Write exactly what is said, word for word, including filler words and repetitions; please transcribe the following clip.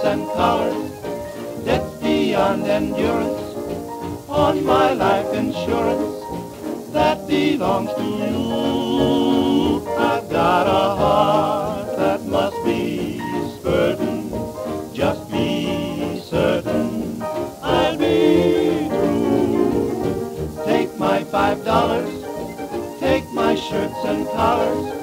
and collars, debts beyond endurance, on my life insurance that belongs to you. I've got a heart that must be certain, just be certain I'll be true. Take my five dollars, take my shirts and collars,